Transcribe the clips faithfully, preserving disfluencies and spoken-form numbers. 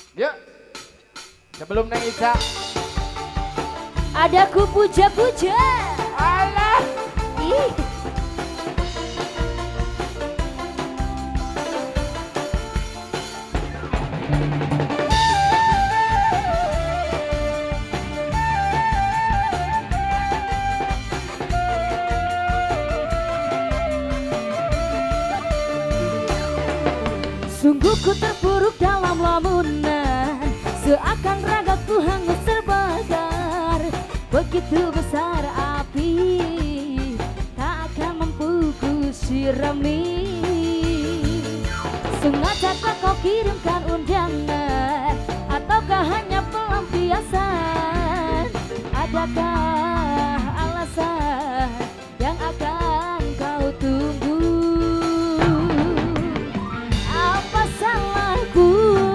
Yuk, sebelum Neng Ica. Ada ku puja-puja. Alah. Ih. Sungguh ku terpuruk dalam lamunan, seakan ragaku hangus terbakar. Begitu besar api, tak akan mampu ku sirami. Sengajakah kau kirimkan undangan, ataukah hanya pelampiasan? Adakah alasan yang akan kau tunggu? Apa salahku,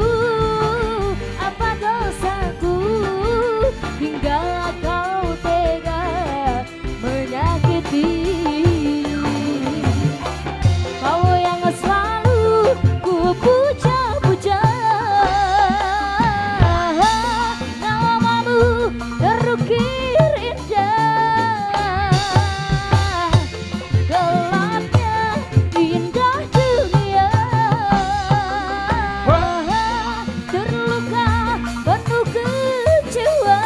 apa dosaku, hingga kau tega menyakiti. Kau yang selalu ku puja-puja, namamu terukir indah. Gelapnya indah dunia, terluka penuh kecewa.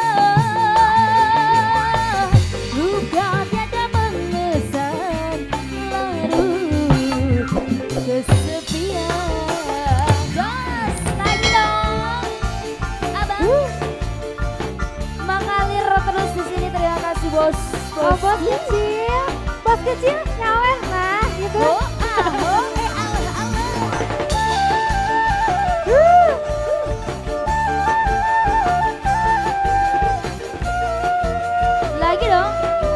Luka tiada mengesan, larut kesepian. Gas, lagi dong, abang. Mengalir terus di sini, terima kasih bos. Oh, bos kecil, bos kecil nyaweh nah gitu. Oh, ah, oh, eh, Allah, Allah. Lagi dong.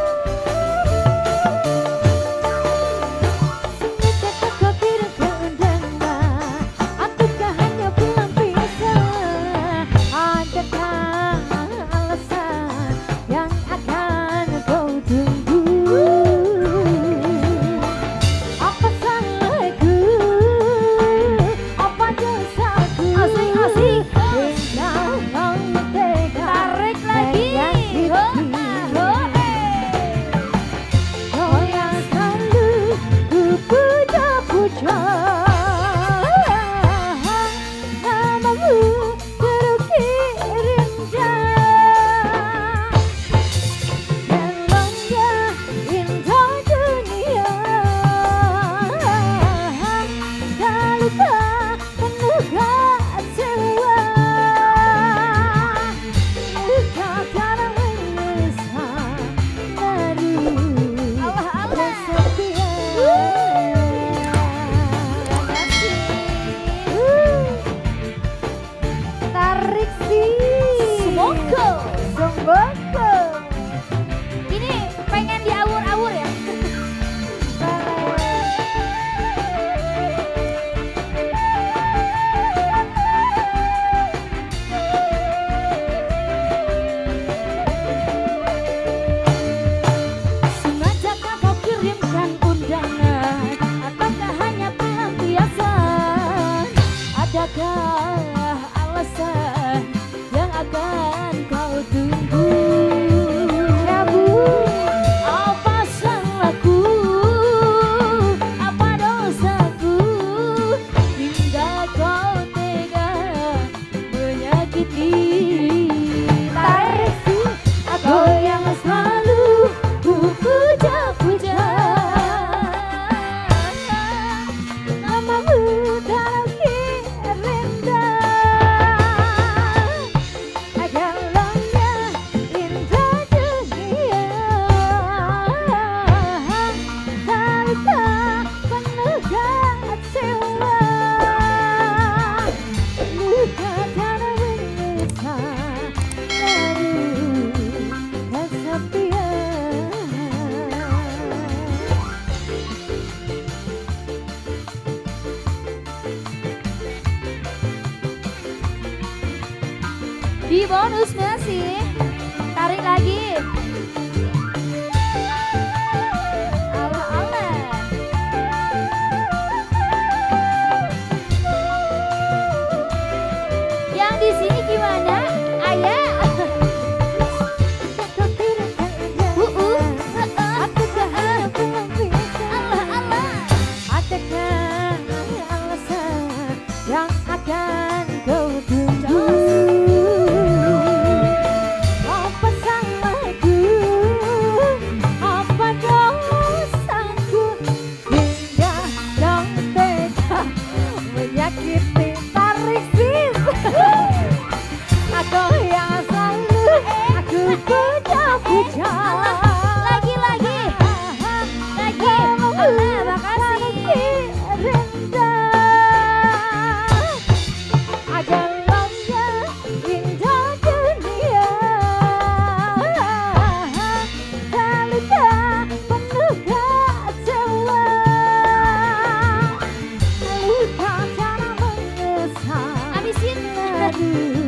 Sengajak kau kirimkan undangan, ataukah hanya pelampiasan? Adakah alasan yang akan kau tunggu? Apa salahku, apa dosaku, Asik, asik. hingga kau tega Tarik lagi. menyakiti. Oh, ah, oh, eh. Kau yang selalu ku puja-puja, namamu terukir indah. Dalamnya indah dunia, tak lupa penuh kecewa. Luka tiada mengesan, larut Allah, Allah. tarik sih Semongko. Semboko Ini pengen diawur-awur ya. Sengajak kau kirimkan undangan, ataukah hanya pelampiasan? Adakah alasan yang akan kau tunggu? Apa salahku, apa dosaku, hingga kau tega menyakiti. tarik sih Kau yang selalu ku puja-puja, namamu terukir indah. Dalamnya indah dunia, tak lupa penuh kecewa. Luka tiada mengesan, larut kesepian. di bonusnya sih. Tarik lagi. Allah, Allah. Yang di Aduh